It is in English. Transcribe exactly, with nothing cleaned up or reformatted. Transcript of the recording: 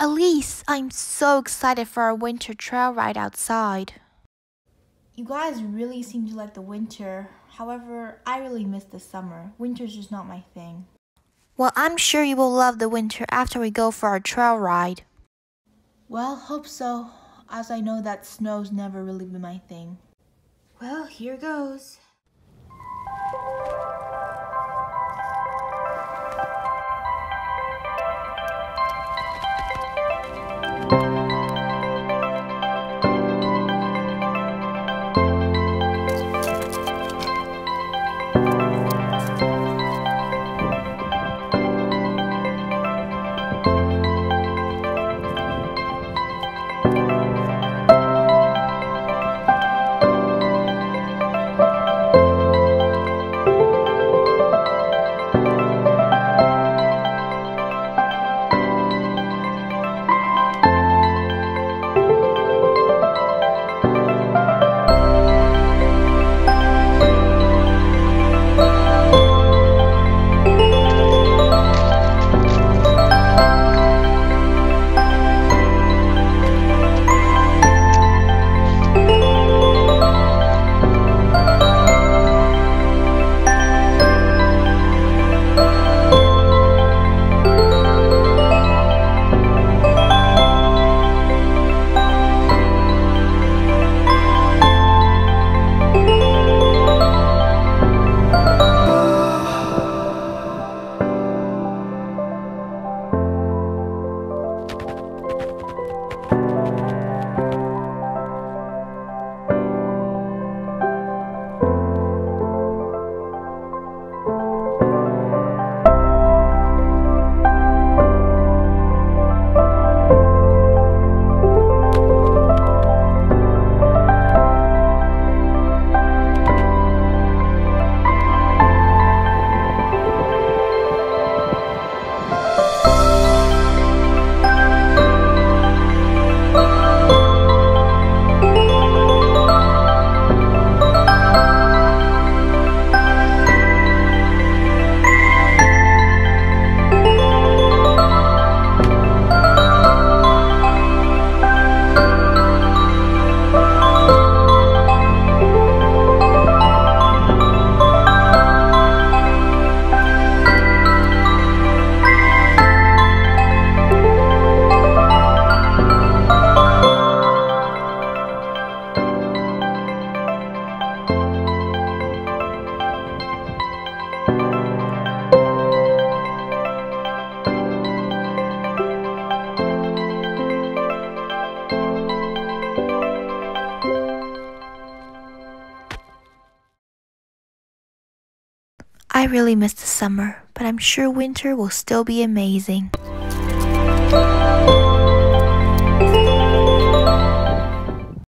Elise, I'm so excited for our winter trail ride outside. You guys really seem to like the winter. However, I really miss the summer. Winter's just not my thing. Well, I'm sure you will love the winter after we go for our trail ride. Well, hope so, as I know that snow's never really been my thing. Well, here goes. I really miss the summer, but I'm sure winter will still be amazing.